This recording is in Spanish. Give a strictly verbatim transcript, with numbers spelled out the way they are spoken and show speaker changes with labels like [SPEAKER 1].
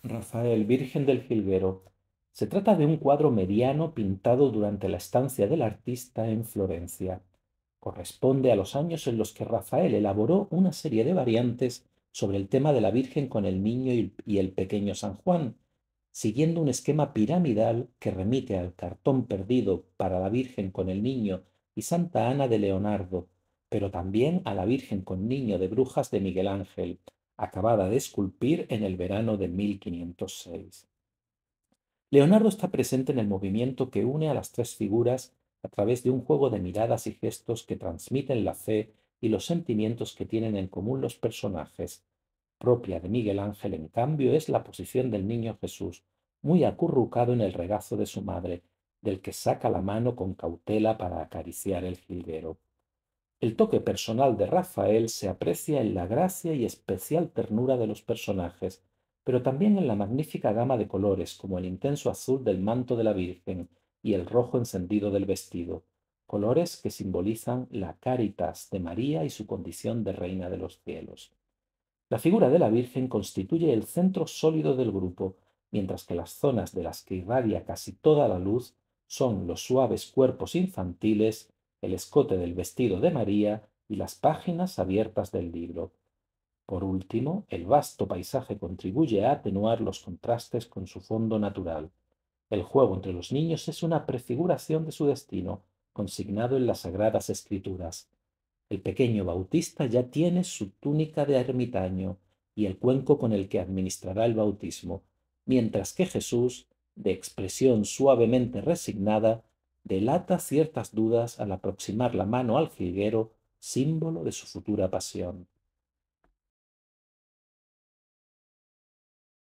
[SPEAKER 1] Rafael, Virgen del Jilguero. Se trata de un cuadro mediano pintado durante la estancia del artista en Florencia. Corresponde a los años en los que Rafael elaboró una serie de variantes sobre el tema de la Virgen con el niño y el y el pequeño San Juan, siguiendo un esquema piramidal que remite al cartón perdido para la Virgen con el niño y Santa Ana de Leonardo, pero también a la Virgen con niño de Brujas de Miguel Ángel, acabada de esculpir en el verano de mil quinientos seis. Leonardo está presente en el movimiento que une a las tres figuras a través de un juego de miradas y gestos que transmiten la fe y los sentimientos que tienen en común los personajes. Propia de Miguel Ángel, en cambio, es la posición del niño Jesús, muy acurrucado en el regazo de su madre, del que saca la mano con cautela para acariciar el jilguero. El toque personal de Rafael se aprecia en la gracia y especial ternura de los personajes, pero también en la magnífica gama de colores, como el intenso azul del manto de la Virgen y el rojo encendido del vestido, colores que simbolizan la caritas de María y su condición de reina de los cielos. La figura de la Virgen constituye el centro sólido del grupo, mientras que las zonas de las que irradia casi toda la luz son los suaves cuerpos infantiles, el escote del vestido de María y las páginas abiertas del libro. Por último, el vasto paisaje contribuye a atenuar los contrastes con su fondo natural. El juego entre los niños es una prefiguración de su destino, consignado en las Sagradas Escrituras. El pequeño Bautista ya tiene su túnica de ermitaño y el cuenco con el que administrará el bautismo, mientras que Jesús, de expresión suavemente resignada, delata ciertas dudas al aproximar la mano al jilguero, símbolo de su futura pasión.